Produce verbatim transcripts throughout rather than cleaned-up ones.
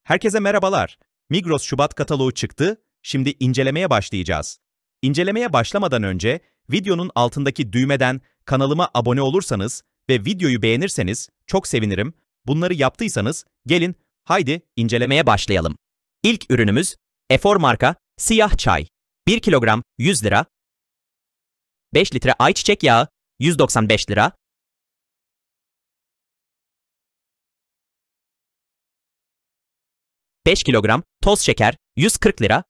Herkese merhabalar. Migros Şubat kataloğu çıktı. Şimdi incelemeye başlayacağız. İncelemeye başlamadan önce videonun altındaki düğmeden kanalıma abone olursanız ve videoyu beğenirseniz çok sevinirim. Bunları yaptıysanız gelin haydi incelemeye başlayalım. İlk ürünümüz Efor marka siyah çay. bir kilogram yüz lira. beş litre ayçiçek yağı yüz doksan beş lira. beş kilogram toz şeker yüz kırk lira.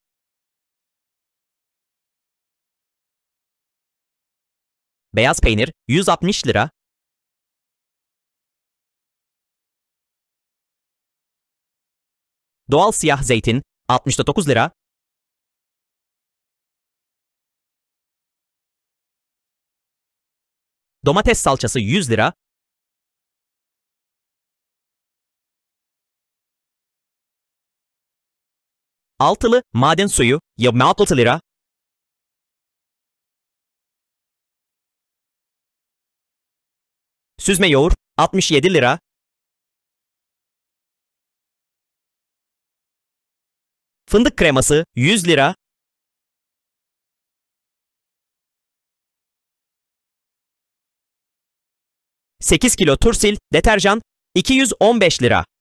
Beyaz peynir yüz altmış lira. Doğal siyah zeytin altmış dokuz lira. Domates salçası yüz lira. Altılı maden suyu yirmi altı lira. Süzme yoğurt altmış yedi lira. Fındık kreması yüz lira. sekiz kilo Tursil deterjan iki yüz on beş lira.